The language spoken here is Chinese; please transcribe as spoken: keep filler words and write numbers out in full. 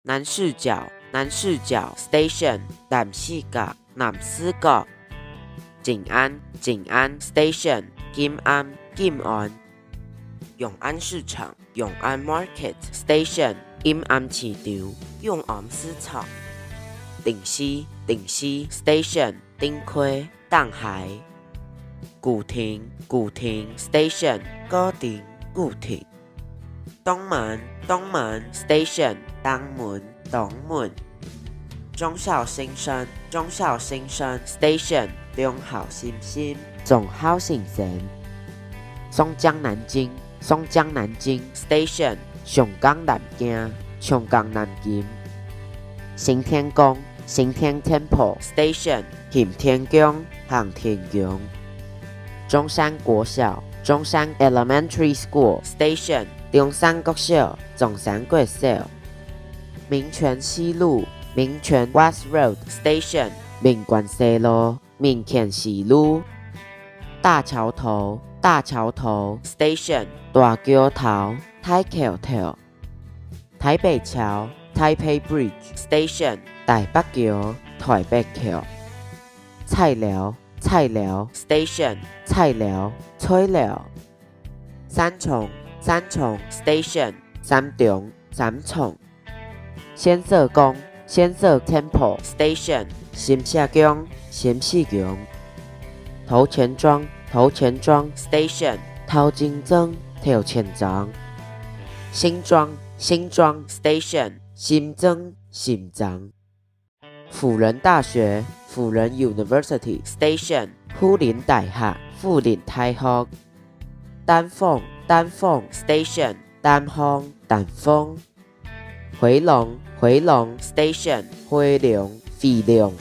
南视角，南视角 station， 南视角，南视角。静安，静安 station， 金安，金安。永安市场，永安 market station， 永安市场，永安市场。顶溪，顶溪 station， 顶溪，淡海。古亭，古亭 station， 古亭，古亭。东门，东门 station， 东门，东门。忠孝新生，忠孝新生 station， 中孝新生，中孝新生。松江南京，松江南京 station， 上港南京，上港南京。行天宫，行天 temple station， 行天宫，行天宫。中山国小，中山 elementary school station， 中山国小，中山国小。民权西路，民权 West Road Station， 民权西路，民权西路。大桥头，大桥头 Station， 大桥头，太桥头。台北桥 Taipei Bridge Station， 台北桥，台北桥。菜寮，菜寮 Station， 菜寮，菜寮。三重，三重 Station， 三重，三重。先嗇宫，先嗇 Temple Station， 新社宫，新社宫。头前庄，头前庄 Station， 头前庄，头前庄。新庄，新庄 Station， 新庄，新庄。辅仁大学，辅仁 University Station， 辅仁大学，辅仁大学。丹凤，丹凤 Station， 丹凤，丹凤。回龙，回龙 Station， 回龙，飞龙。